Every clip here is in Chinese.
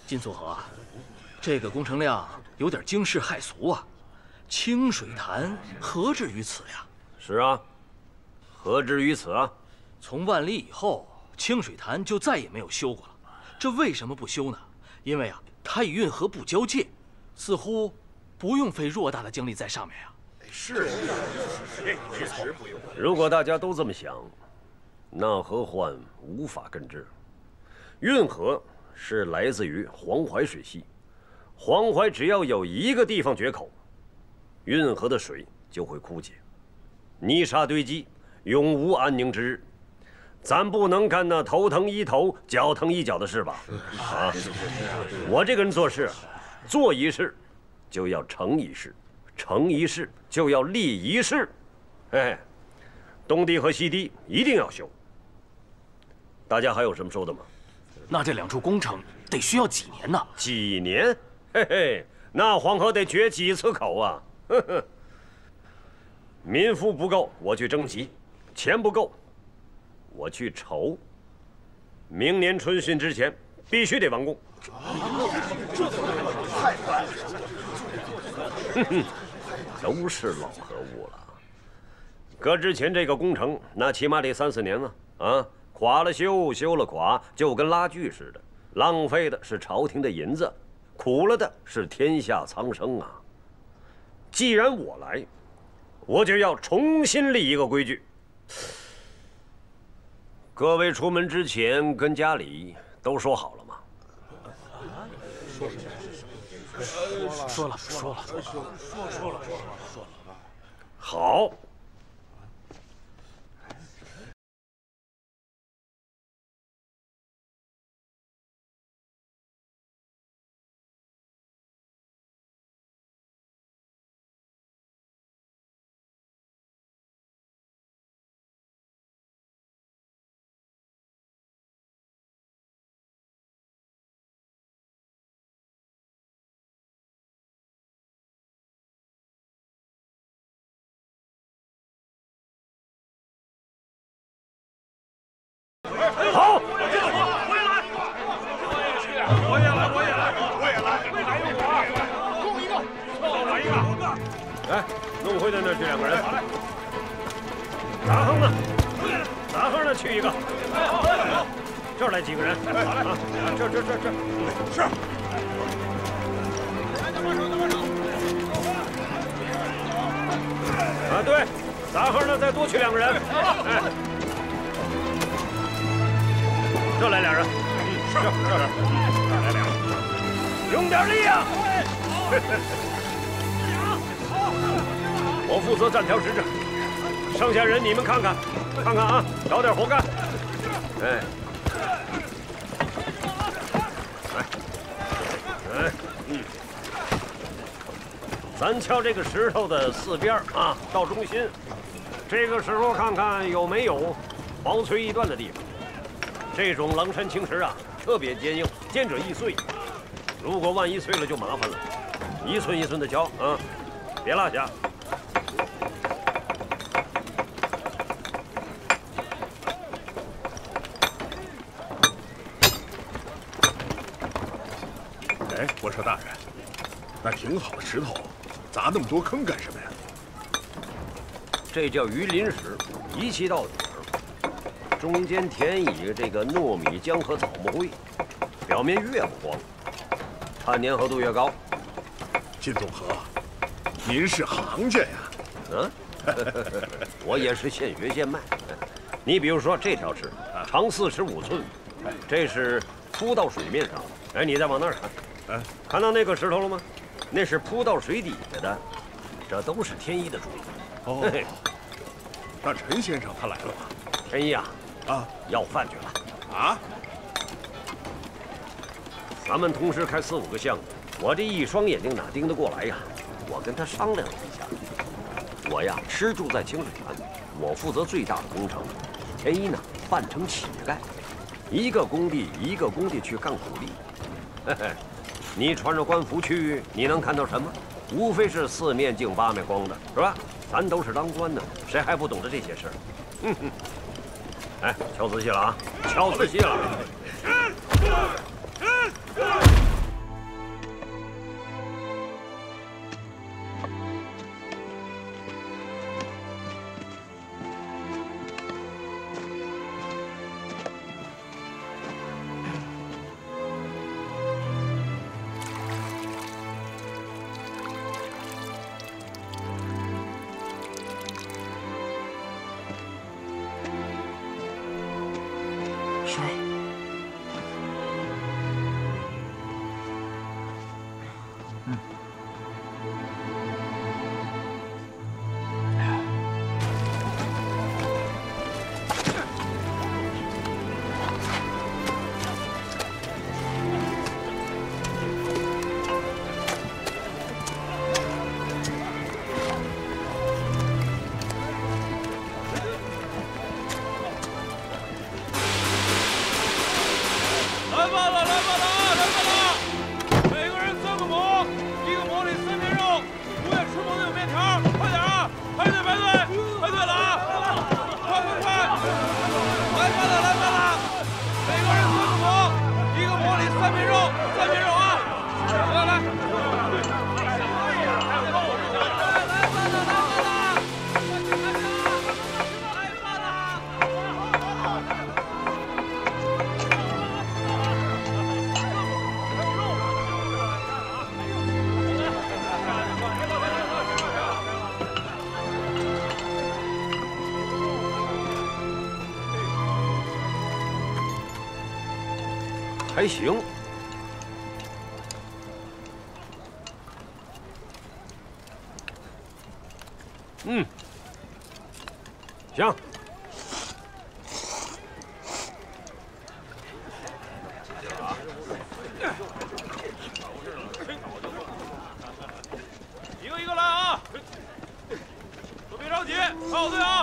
金素和，这个工程量有点惊世骇俗啊！清水潭何至于此呀？ 是啊，何至于此啊？ 从万历以后，清水潭就再也没有修过了。这为什么不修呢？因为啊，它与运河不交界，似乎不用费偌大的精力在上面呀。 是， 如果大家都这么想，那何患无法根治？运河是来自于黄淮水系，黄淮只要有一个地方决口，运河的水就会枯竭，泥沙堆积，永无安宁之日。咱不能干那头疼医头、脚疼医脚的事吧？啊！我这个人做事，做一事就要成一事，成一事就要立一事。哎，东堤和西堤一定要修。大家还有什么说的吗？ 那这2处工程得需要几年呢？ 几年？嘿嘿，那黄河得决几次口啊！呵呵。民夫不够，我去征集；钱不够，我去筹。明年春汛之前必须得完工。 这怎么太快了？ 哼哼，都是老河物了。搁之前这个工程，那起码得3、4年呢。啊，垮了修，修了垮，就跟拉锯似的，浪费的是朝廷的银子，苦了的是天下苍生啊。既然我来，我就要重新立一个规矩。各位出门之前跟家里都说好了吗？ 说了。 好。好， 我也来，共一个，来一个， 来，弄回到那儿去2个人。杂横呢去一个。这儿来几个人。好嘞，这。是。啊，对，杂横呢再多去2个人。哎。这来2人，这来2人，用点力啊！我负责站条石子，剩下人你们看看啊，找点活干。哎，咱敲这个石头的4边啊，到中心。这个时候看看有没有黄垂易断的地方。这种狼山青石啊，特别坚硬，坚者易碎。如果万一碎了就麻烦了，一寸一寸的敲啊，别落下。 哎，我说大人，那挺好的石头，砸那么多坑干什么呀？ 这叫鱼鳞石，一气到底。中间填以这个糯米浆和草木灰，表面越不光，碳粘合度越高。 金总和，您是行家呀？ 嗯，我也是现学现卖。你比如说这条石，长45寸，这是铺到水面上的。哎，你再往那儿看，看到那个石头了吗？那是铺到水底下的，这都是天一的主意。 哦，那陈先生他来了吧？ 陈一啊。要饭去了啊！ 咱们同时开4、5个项目，我这一双眼睛哪盯得过来呀？我跟他商量了一下，我呀吃住在清水潭，我负责最大的工程，陈一呢扮成乞丐，一个工地一个工地去干苦力。嘿嘿，你穿着官服去，你能看到什么？无非是4面镜8面光的，是吧？咱都是当官的，谁还不懂得这些事儿？哎，敲仔细了啊！敲仔细了！ 还行。嗯，行。 一个一个来啊！都别着急，排好队啊！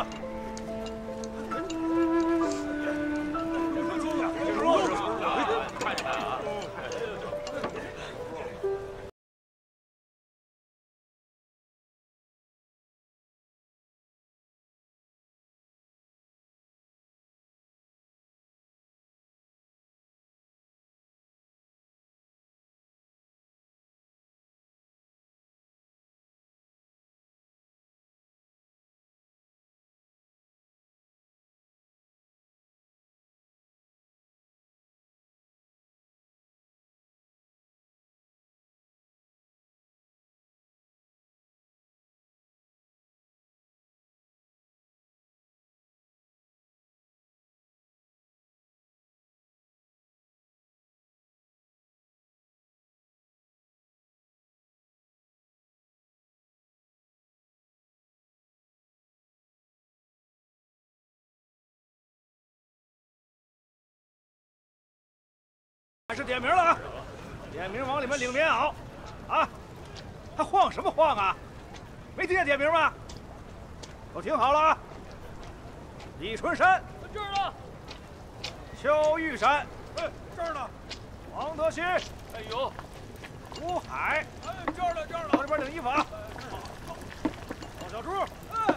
开始点名了啊！点名往里面领棉袄，啊！还晃什么晃啊？没听见点名吗？都听好了啊！李春山，这儿呢。邱玉闪，哎，这儿呢。王德新，哎有。吴海，哎，这儿呢，这儿呢。往这边领衣服啊。赵小柱，哎。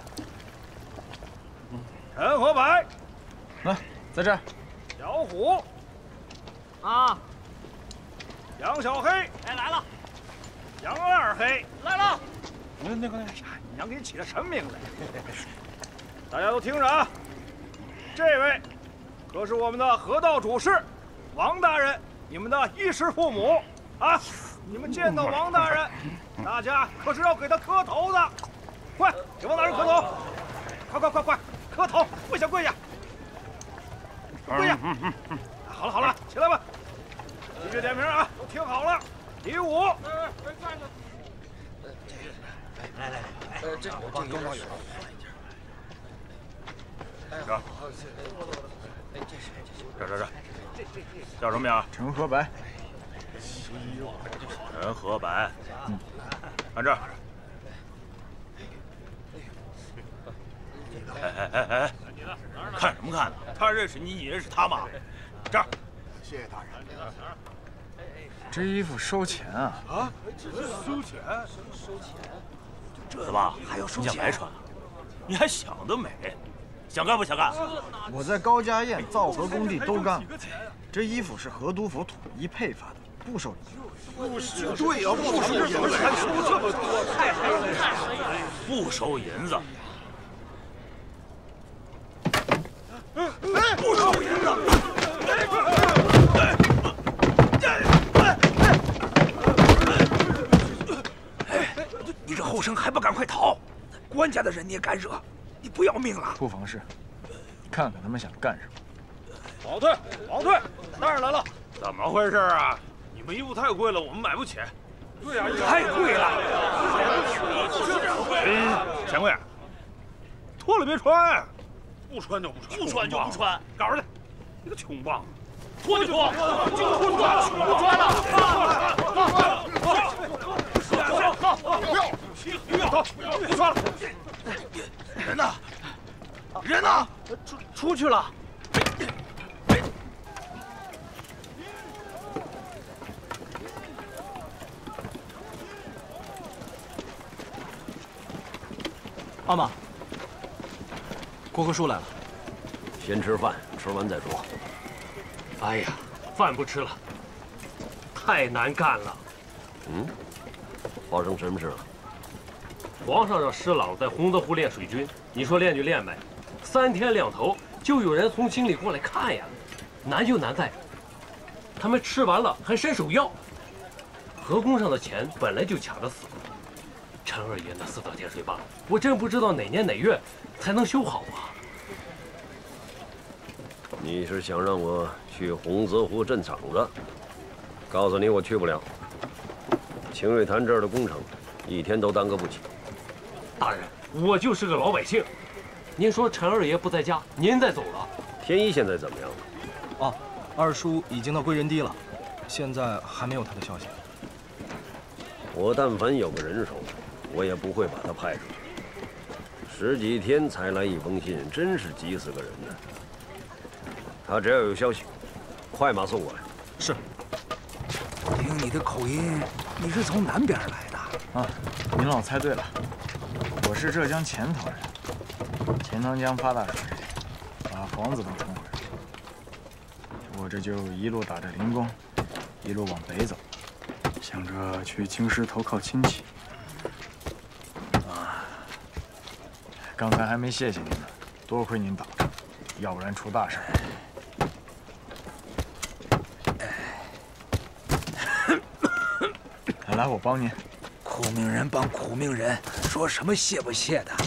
陈和柏， 来，在这儿。 小虎。 啊，杨小黑，哎来了，杨二黑来了。那个，哎呀，娘给你起的什么名字？大家都听着啊，这位可是我们的河道主事王大人，你们的衣食父母啊！你们见到王大人，大家可是要给他磕头的。快，给王大人磕头！快，磕头！跪下，跪下！好了，起来吧。 继续点名啊！都听好了，第五。来，这我帮中报有。这，叫什么名？ 陈和柏。 陈和柏。看这儿。哎，看什么看呢？他认识你，你认识他吗？这儿。谢谢大人。 这衣服收钱啊！ 啊，收钱？怎么还要收钱？你想白穿？你还想得美！想干不想干？ 我在高家堰、造河工地都干过。这衣服是河督府统一配发的，不收银子。 不是，对呀，不收银子，还收这么多，太黑了！ 不收银子。不收银子。 你这后生还不赶快逃！官家的人你也敢惹，你不要命了？ 不妨事，看看他们想干什么。 往退！大人来了！怎么回事啊？你们衣服太贵了，我们买不起。对呀，太贵了。钱贵，脱了别穿，不穿就不穿，不穿就不穿。搞出来，你个穷棒子！脱就脱，不穿了。 不穿了！人呢？ 出去了。阿玛，国科叔来了。 先吃饭，吃完再说。 哎呀，饭不吃了，太难干了。 发生什么事了？ 皇上让施琅在洪泽湖练水军，你说练就练呗？3天2头就有人从京里过来看呀。难就难在，他们吃完了还伸手要。河工上的钱本来就卡得死，陈二爷那4道天水坝，我真不知道哪年哪月才能修好啊。 你是想让我去洪泽湖镇场子。告诉你，我去不了。清水潭这儿的工程，一天都耽搁不起。 大人，我就是个老百姓。您说陈二爷不在家，您再走了。 天一现在怎么样了？ 哦，二叔已经到归仁堤了，现在还没有他的消息。 我但凡有个人手，我也不会把他派出去。10几天才来一封信，真是急死个人呢。他只要有消息，快马送过来。 是。 听你的口音，你是从南边来的。 啊，您老猜对了，我是浙江钱塘人。钱塘江发大水，把房子都冲毁了。我这就一路打着零工，一路往北走，想着去京师投靠亲戚。啊，刚才还没谢谢您呢，多亏您挡着，要不然出大事。来，我帮您。 苦命人帮苦命人，说什么谢不谢的？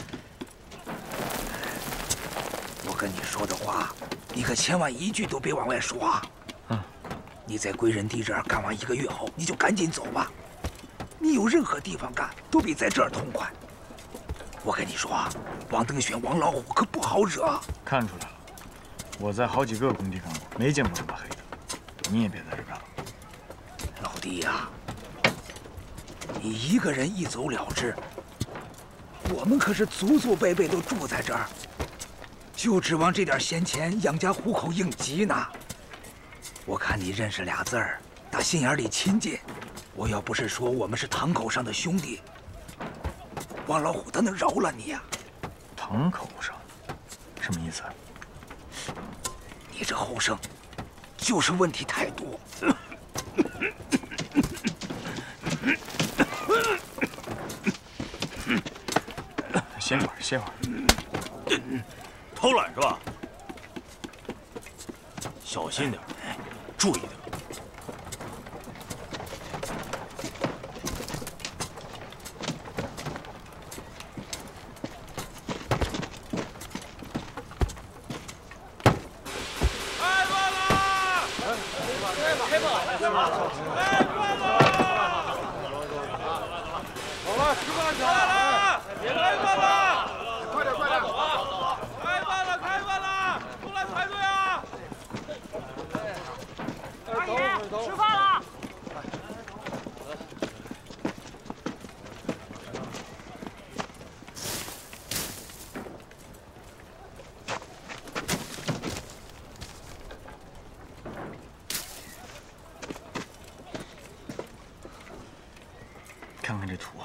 我跟你说的话，你可千万一句都别往外说啊！你在归仁地这儿干完1个月后，你就赶紧走吧。你有任何地方干，都比在这儿痛快。我跟你说啊，王登选、王老虎可不好惹。 看出来了，我在好几个工地干过，没见过这么黑的。你也别在这干了。 老弟呀，你一个人一走了之，我们可是祖祖辈辈都住在这儿，就指望这点闲钱养家糊口应急呢。我看你认识俩字儿，打心眼里亲近。我要不是说我们是堂口上的兄弟，王老虎他能饶了你呀？ 堂口上，什么意思？ 你这后生，就是问题太多。 歇会儿，歇会儿。 偷懒是吧？小心点，注意点。 看看这图，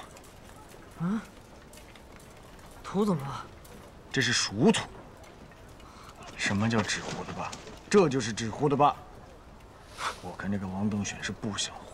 图怎么了？ 这是熟土。什么叫纸糊的坝？这就是纸糊的坝。我看这个王登选是不想活。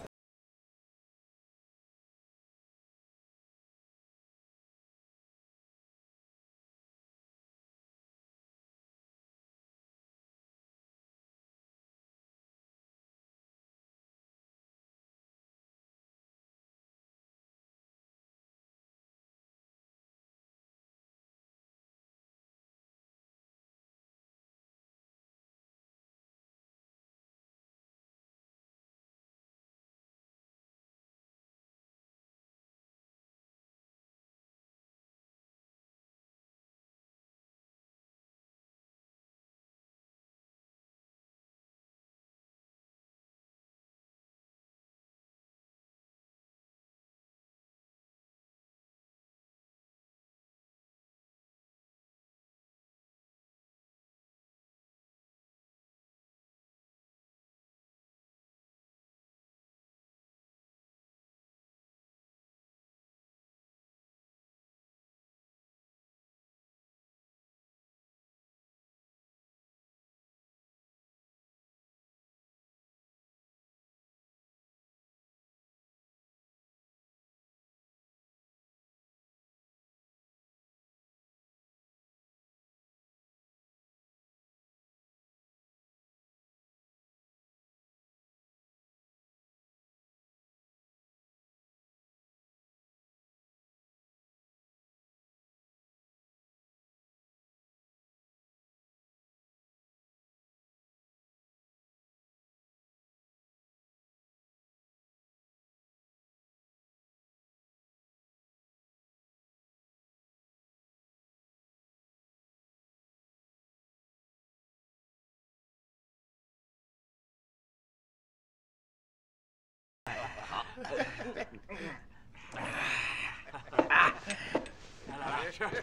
来，别吃。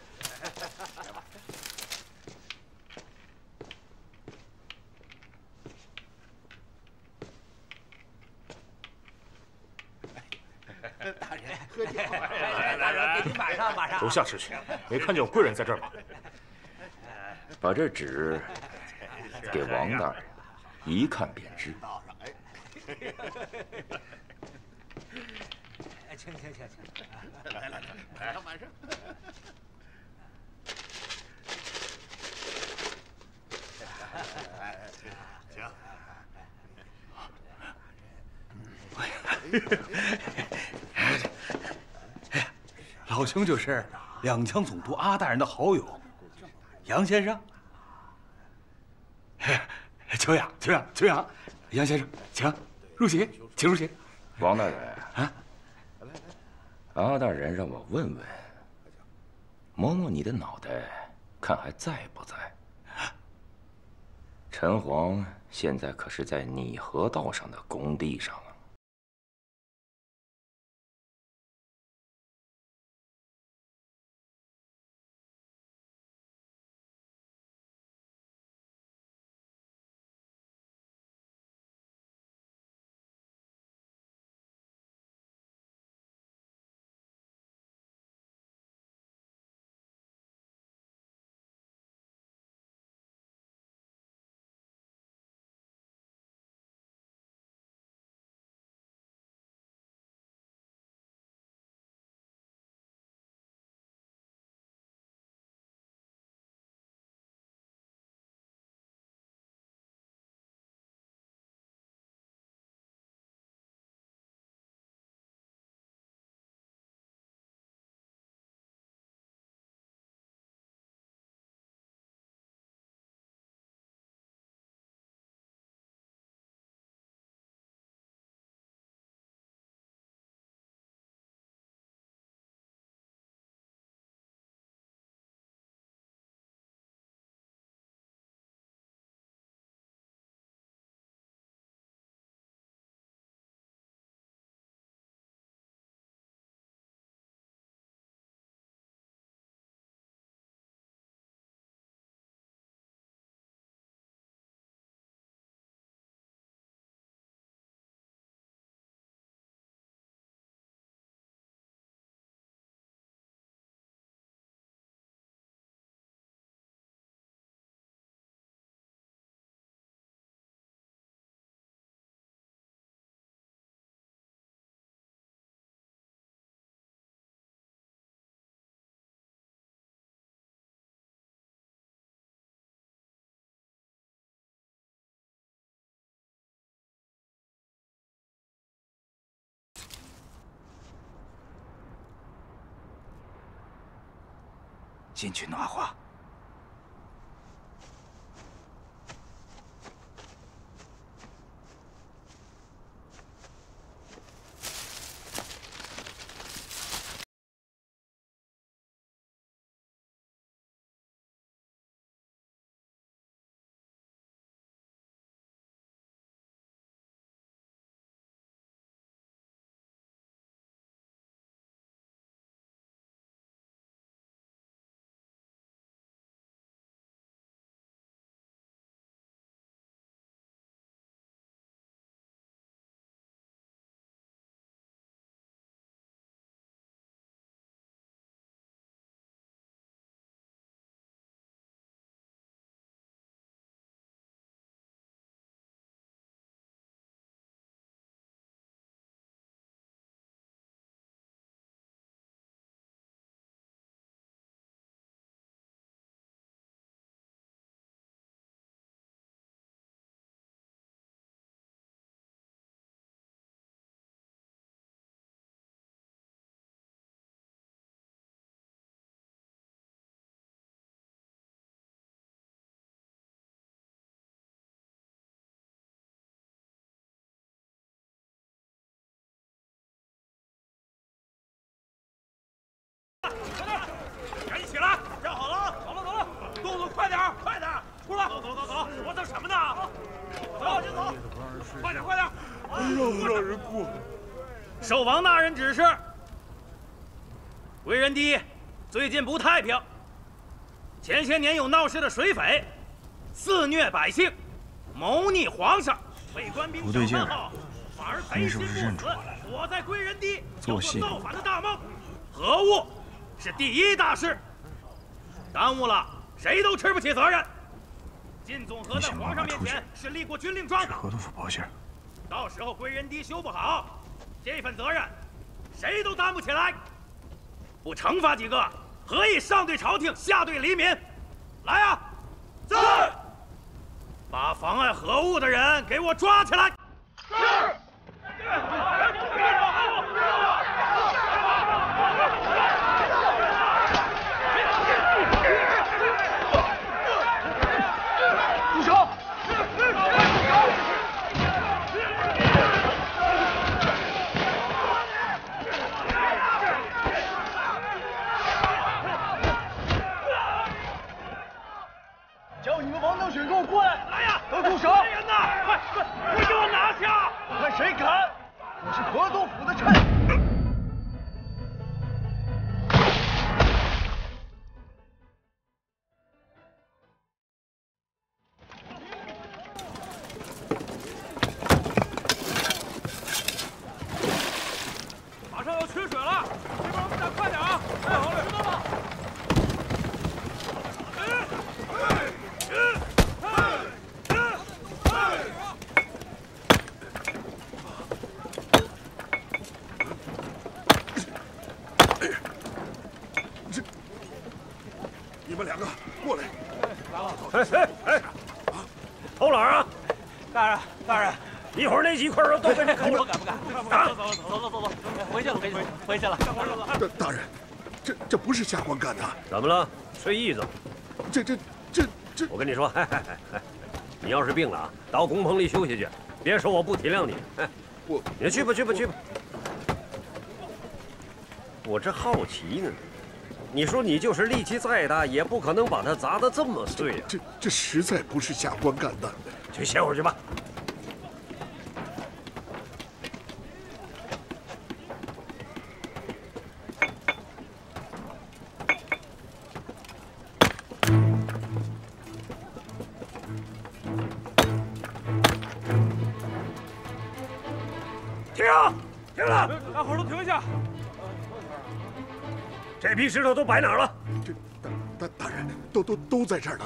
大人，喝酒。 大人，给您马上。 楼下吃去，没看见有贵人在这儿吗？ 把这纸给王大人，一看便知。 请。 来，晚上。 老兄就是两江总督阿大人的好友，杨先生。久仰，杨先生，请入席，请入席。 王大人啊，阿大人让我问问，摸摸你的脑袋，看还在不在？陈皇现在可是在拟河道上的工地上啊。 进去拿话。 赶紧起来！站好了，走了，动作快点，出来！走，我等什么呢？走，快点！ 让不让人过？ 受王大人指示，归仁地最近不太平。前些年有闹事的水匪，肆虐百姓，谋逆皇上，被官兵小看后，反而贼心不死，躲在归仁地做造反的大梦。核物是第一大事，耽误了谁都吃不起责任。靳总和在皇上面前是立过军令状的， 河东府报信。 到时候归仁地修不好，这份责任谁都担不起来。不惩罚几个，何以上对朝廷，下对黎民？来啊！在！把妨碍核物的人给我抓起来！是。 住手！ 叫你们王登雪给我过来！ 来呀！ 都住手！ 来人呐！快给我拿下！ 看谁敢！我是河东府的臣。 马上要缺水了，这边我们得快点啊！哎，好嘞，知道了。 你们两个过来！ 哎，偷懒啊！ 大人， 一会儿那几块肉都被你抠了。 不敢！走，回去了。 大人，这不是下官干的。 怎么了？睡意子？ 这…… 我跟你说，你要是病了啊，到工棚里休息去，别说我不体谅你。你去吧。我这好奇呢，你说你就是力气再大，也不可能把它砸得这么碎啊！ 这实在不是下官干的。 去歇会儿去吧。停了！ 大伙儿都停下！ 这批石头都摆哪儿了？ 大人，都在这儿呢。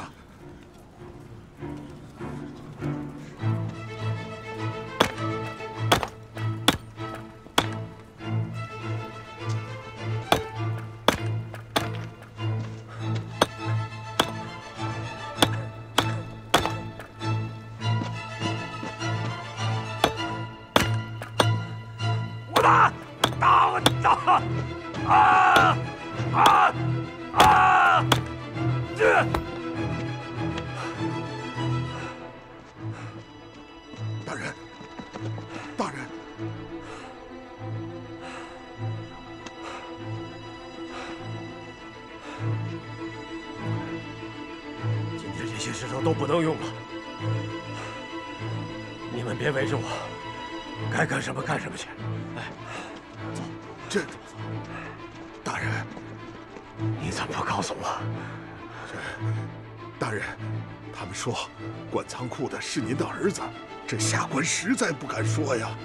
大人， 今天这些石头都不能用了，你们别围着我，该干什么干什么去。 这，大人， 你怎么不告诉我？ 大人，他们说管仓库的是您的儿子，这下官实在不敢说呀。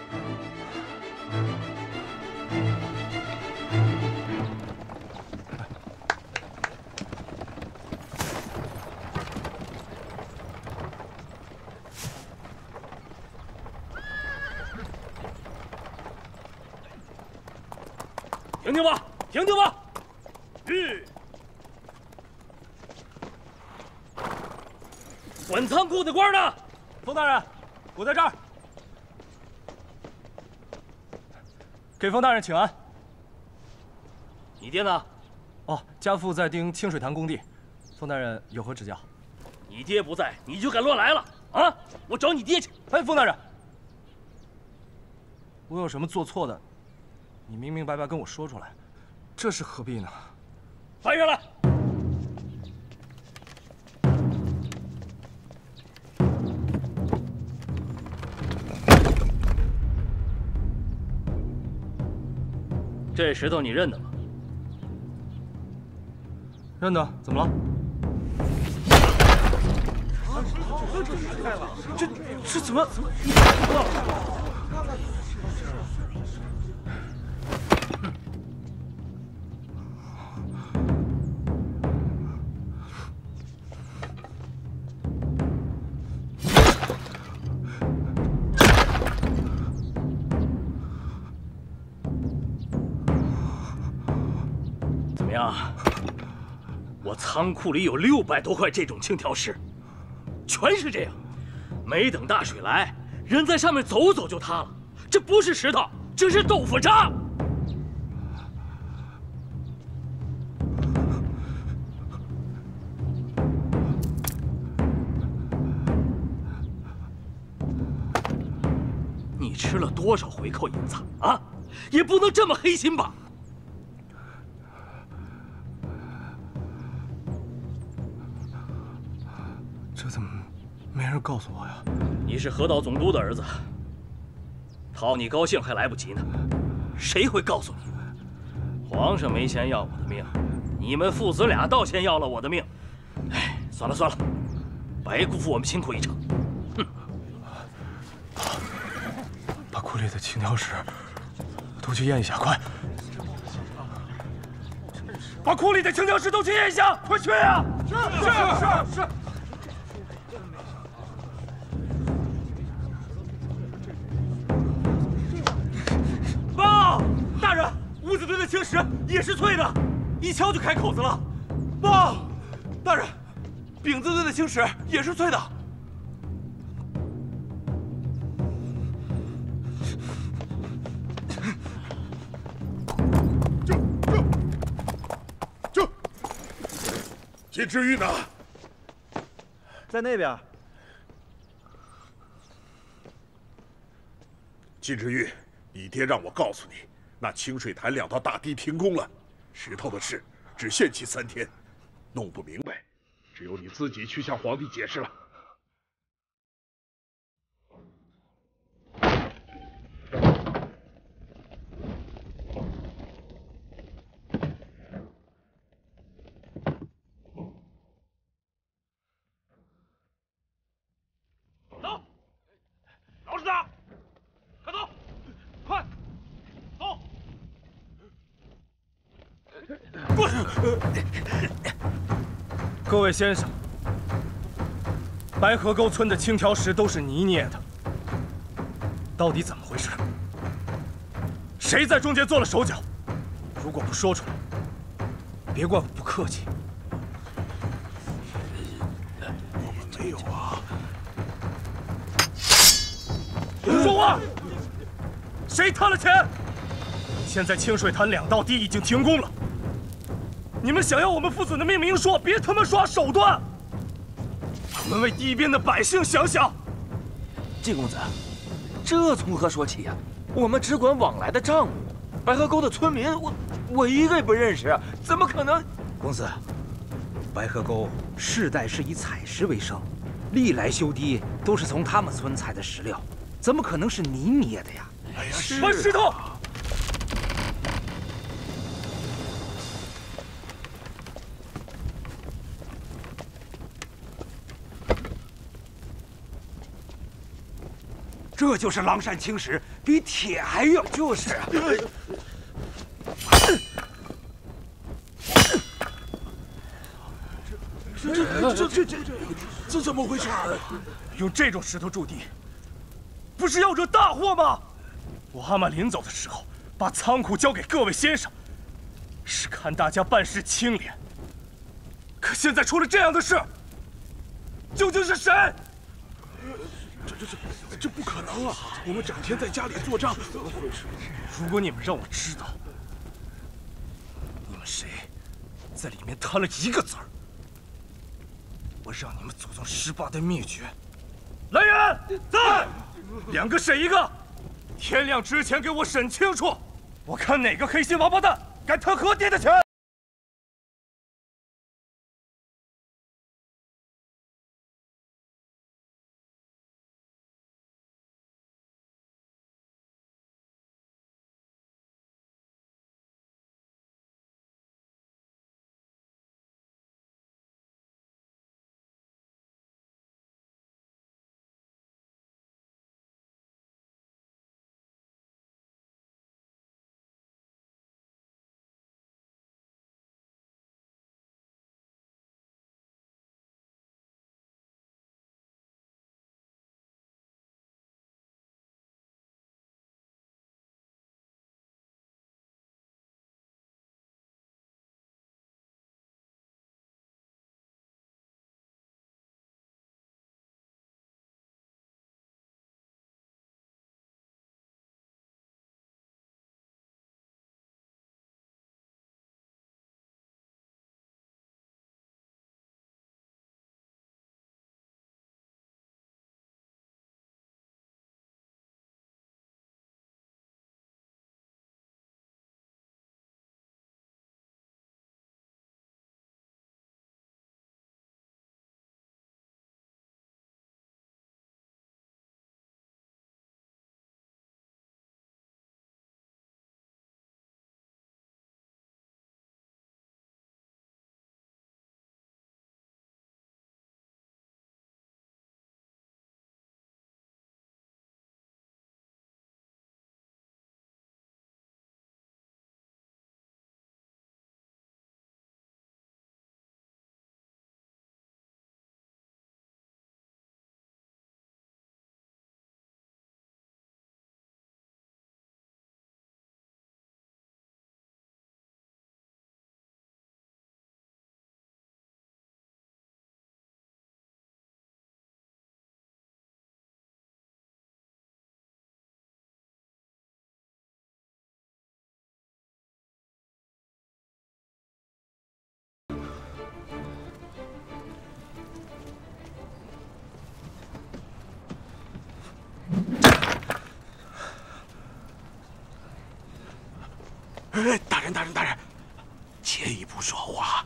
停停吧！管仓库的官呢？ 冯大人，我在这儿，给冯大人请安。 你爹呢？ 哦，家父在盯清水潭工地，冯大人有何指教？ 你爹不在，你就敢乱来了啊！我找你爹去！ 哎，冯大人，我有什么做错的，你明明白白跟我说出来，这是何必呢？ 翻下来！ 这石头你认得吗？ 认得，怎么了？这怎么？ 怎么样？我仓库里有600多块这种青条石，全是这样。没等大水来，人在上面走走就塌了。这不是石头，这是豆腐渣。你吃了多少回扣银子啊？也不能这么黑心吧？ 这怎么没人告诉我呀？ 你是河道总督的儿子，讨你高兴还来不及呢。谁会告诉你？皇上没钱要我的命，你们父子俩倒先要了我的命。哎，算了算了，白辜负我们辛苦一场。哼！ 把库里的青条石都去验一下，快！把库里的青条石都去验一下，快去啊！是。 报，大人，屋子堆的青石也是脆的，一敲就开口子了。报，大人，饼子堆的青石也是脆的。 金志玉呢？ 在那边。 金志玉，你爹让我告诉你，那清水潭2道大堤停工了，石头的事只限期3天，弄不明白，只有你自己去向皇帝解释了。 走，老实点，快走，快走！过去。 各位先生，白河沟村的青条石都是你捏的，到底怎么回事？谁在中间做了手脚？如果不说出来，别怪我不客气。 我们没有啊！ 说话！谁贪了钱？现在清水潭2道堤已经停工了，你们想要我们父子的命明说，别他妈耍手段！我们为堤边的百姓想想。 季公子，这从何说起呀？我们只管往来的账务，白河沟的村民，我一个也不认识，怎么可能？ 公子，白河沟世代是以采石为生，历来修堤都是从他们村采的石料，怎么可能是你捏的呀？ 哎呀， 搬石头！ 这就是狼山青石，比铁还硬。就是啊。 这怎么回事？ 用这种石头筑堤，不是要惹大祸吗？我阿玛临走的时候，把仓库交给各位先生，是看大家办事清廉。可现在出了这样的事，究竟是谁？ 这不可能啊！我们整天在家里做账， 如果你们让我知道，你们谁在里面贪了1个子儿，我让你们祖宗18代灭绝！来人，在，2个审1个，天亮之前给我审清楚，我看哪个黑心王八蛋敢贪河爹的钱！ 大人，且一步说话。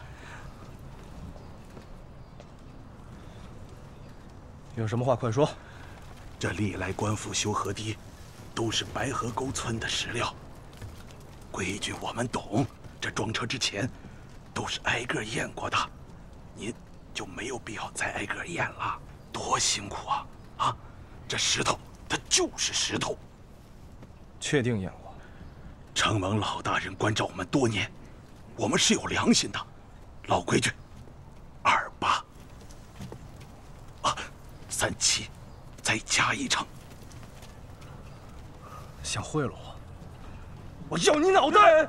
有什么话快说。 这历来官府修河堤，都是白河沟村的石料。规矩我们懂，这装车之前，都是挨个验过的，您就没有必要再挨个验了，多辛苦啊！啊，这石头它就是石头。 确定验过？ 承蒙老大人关照我们多年，我们是有良心的。老规矩，28啊，37，再加1成。 想贿赂我？我要你脑袋！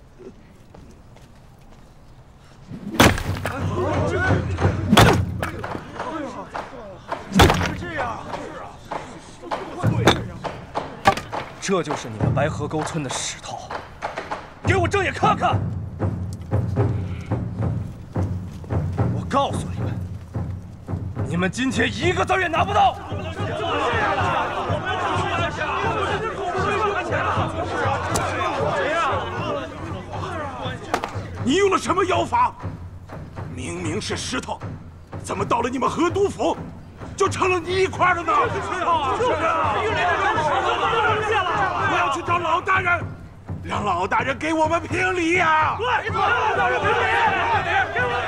这样， 这就是你们白河沟村的石头，给我正眼看看！我告诉你们，你们今天一个字也拿不到！ 你用了什么妖法？明明是石头，怎么到了你们河督府，就成了你一块的呢？我要去找老大人，让老大人给我们评理呀！对，给我评理！给我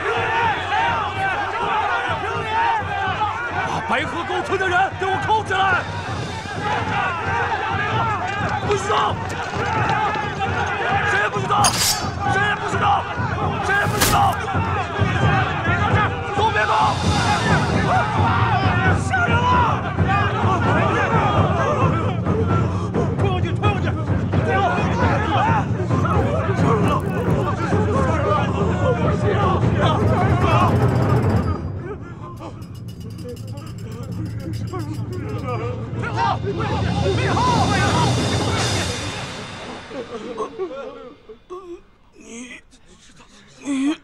评理！ 把白河沟村的人给我扣起来！不许动！谁也不许动！谁也不许动！谁也不许动！都别动！杀人了！推过去！推过去！推过去！ 你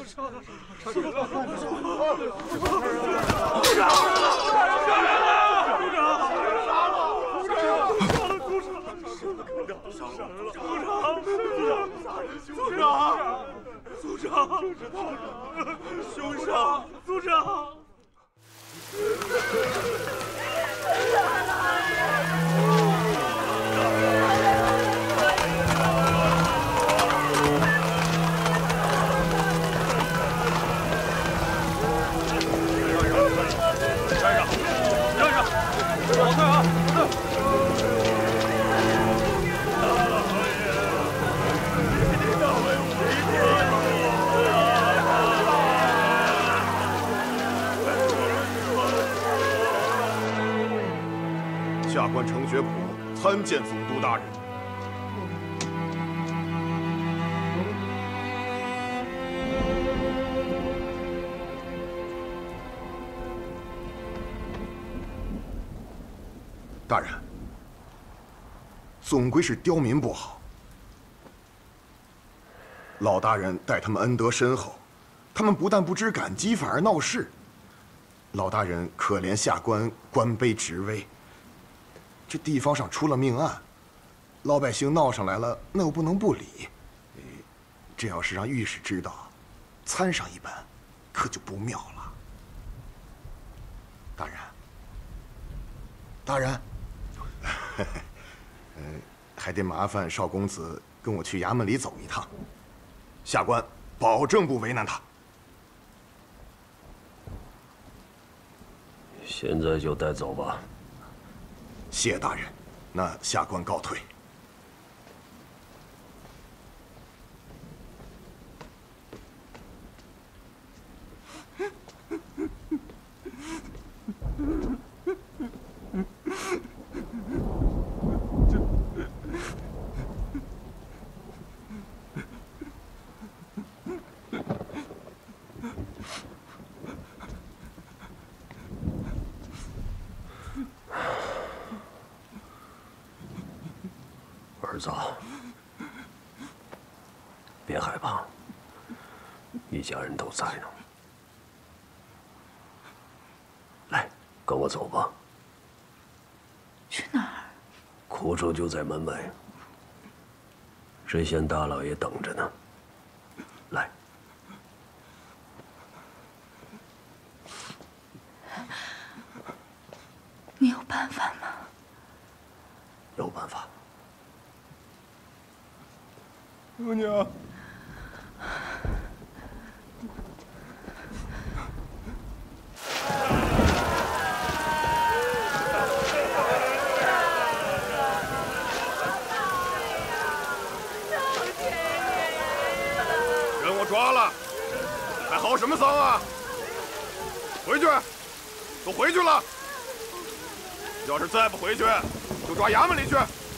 组长。 下官程学普参见总督大人。大人，总归是刁民不好。老大人待他们恩德深厚，他们不但不知感激，反而闹事。老大人可怜下官官卑职微，这地方上出了命案，老百姓闹上来了，那又不能不理。这要是让御史知道，参上一本，可就不妙了。大人，大人，还得麻烦少公子跟我去衙门里走一趟，下官保证不为难他。 现在就带走吧。 谢大人，那下官告退。 儿子，别害怕，一家人都在呢。来，跟我走吧。 去哪儿？ 苦楚就在门外。 知县大老爷等着呢。来， 你有办法吗？ 有办法。 额娘。 人我抓了，还嚎什么丧啊？回去，都回去了。要是再不回去，就抓衙门里去。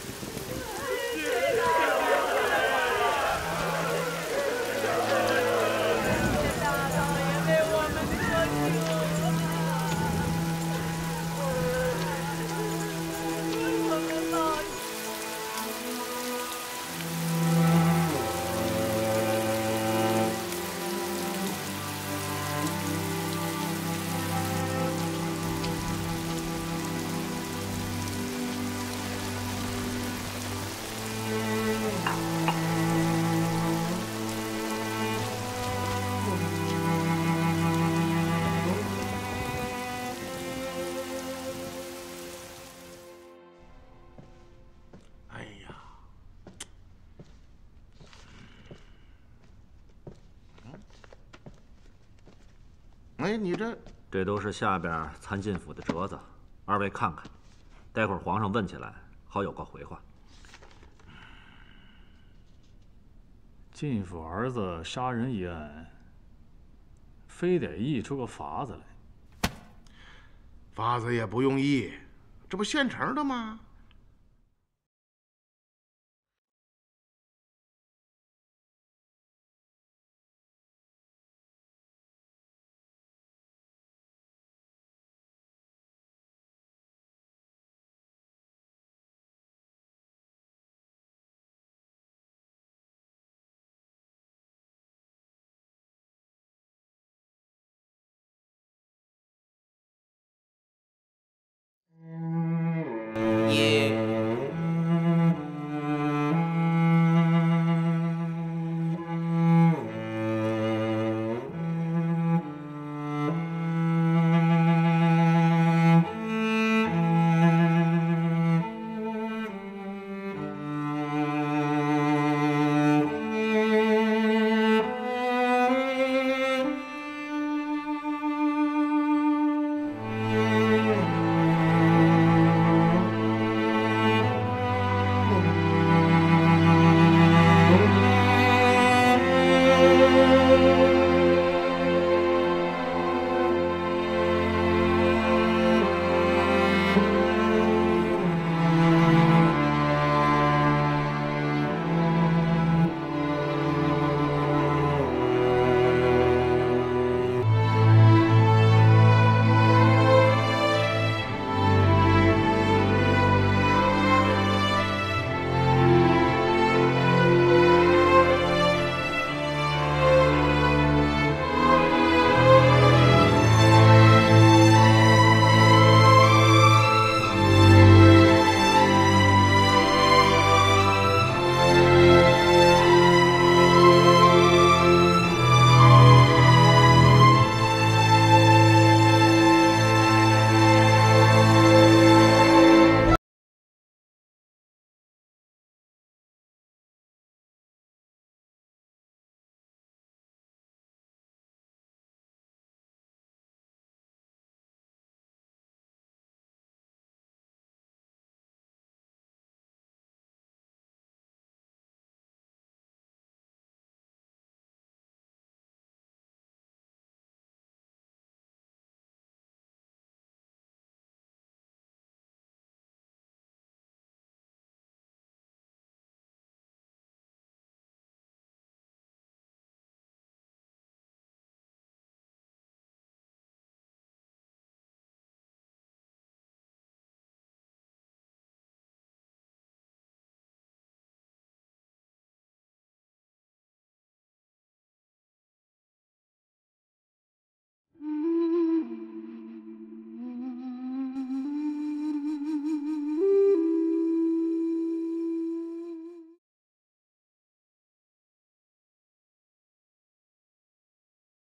哎，你这都是下边参进府的折子，二位看看，待会儿皇上问起来，好有个回话。 进府儿子杀人一案，非得议出个法子来。 法子也不用议，这不现成的吗？